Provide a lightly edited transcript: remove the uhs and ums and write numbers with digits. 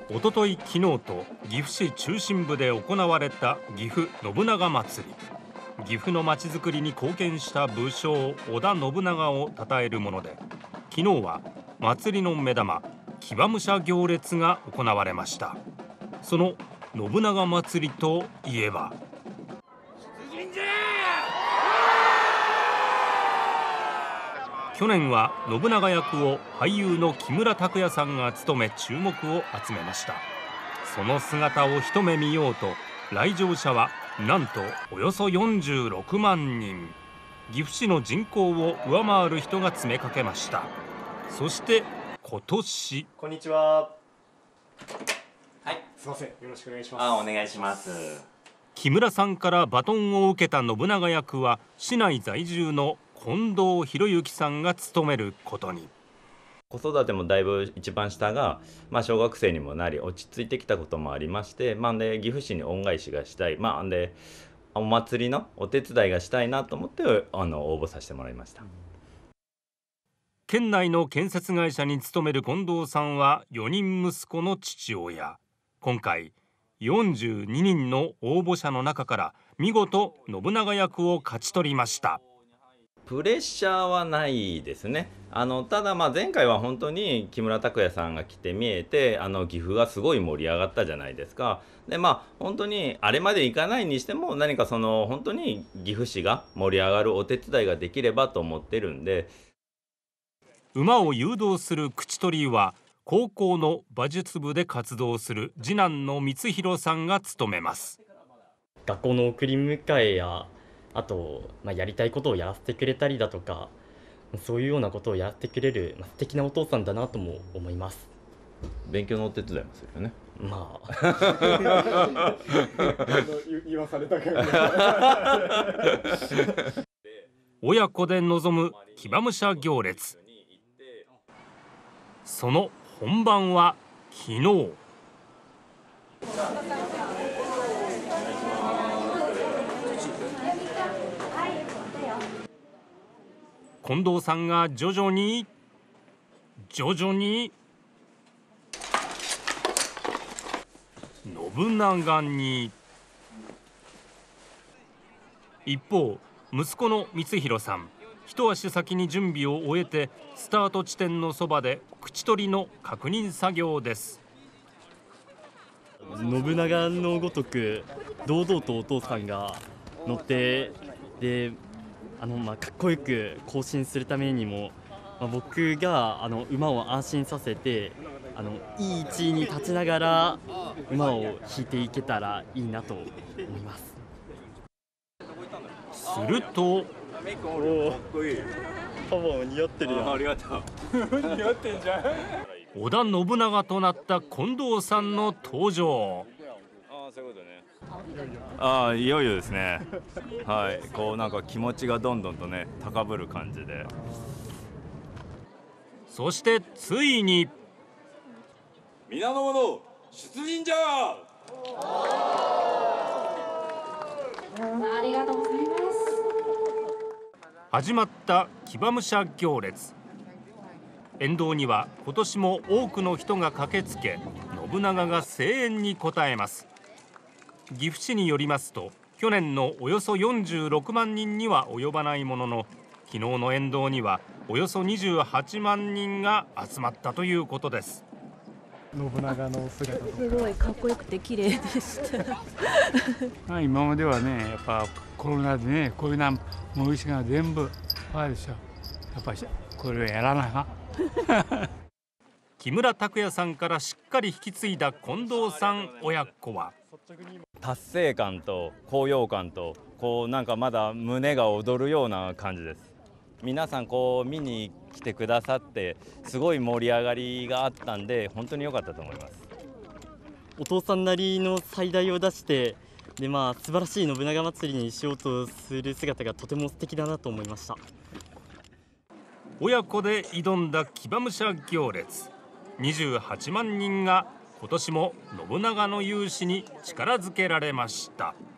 おととい、昨日と岐阜市中心部で行われた岐阜信長まつり。岐阜のまちづくりに貢献した武将織田信長を称えるもので、昨日は祭りの目玉騎馬武者行列が行われました。その信長まつりといえば、去年は信長役を俳優の木村拓哉さんが務め注目を集めました。その姿を一目見ようと来場者はなんとおよそ46万人。岐阜市の人口を上回る人が詰めかけました。そして今年、 こんにちは。 はい、 すいません、よろしくお願いします。 お願いします。 木村さんからバトンを受けた信長役は市内在住の近藤博之さんが務めることに。 子育てもだいぶ一番下が、小学生にもなり落ち着いてきたこともありまして、で岐阜市に恩返しがしたい、でお祭りのお手伝いがしたいなと思って応募させてもらいました。 県内の建設会社に勤める近藤さんは4人息子の父親。今回42人の応募者の中から見事信長役を勝ち取りました。 プレッシャーはないですね。ただ前回は本当に木村拓哉さんが来て見えて岐阜がすごい盛り上がったじゃないですか。で本当にあれまでいかないにしても何か本当に岐阜市が盛り上がるお手伝いができればと思ってるんで。 馬を誘導する口取りは高校の馬術部で活動する次男の光弘さんが務めます。 学校の送り迎えやあと、やりたいことをやらせてくれたりだとか、そういうようなことをやってくれる、素敵なお父さんだなとも思います。 勉強のお手伝いもするよね。 言わされたから親子で臨む騎馬武者行列。その本番は昨日。近藤さんが徐々に信長に。一方、息子の光弘さん、一足先に準備を終えてスタート地点のそばで口取りの確認作業です。 信長のごとく堂々とお父さんが乗ってでかっこよく行進するためにも、僕が馬を安心させていい位置に立ちながら馬を引いていけたらいいなと思います。 すると、 パパ似合ってるよ。 ありがとう。 似合ってんじゃん。 織田信長となった近藤さんの登場。 そういうことね。いよいよですね。はい、なんか気持ちがどんどんとね高ぶる感じで。 そしてついに、 皆の者出陣じゃ。 ありがとうございます。 始まった騎馬武者行列。沿道には今年も多くの人が駆けつけ、信長が声援に応えます。岐阜市によりますと、去年のおよそ46万人には及ばないものの、昨日の沿道にはおよそ28万人が集まったということです。 信長の姿とかすごいかっこよくて綺麗でした。 今まではね、やっぱコロナでね、こういうな催しが全部あるでしょ。やっぱりこれをやらないか。 木村拓哉さんからしっかり引き継いだ近藤さん親子は、 達成感と高揚感となんかまだ胸が躍るような感じです。皆さん見に来てくださってすごい盛り上がりがあったんで、本当に良かったと思います。 お父さんなりの最大を出して素晴らしい信長祭りにしようとする姿がとても素敵だなと思いました。 親子で挑んだ騎馬武者行列。28万人が今年も信長の雄姿に力づけられました。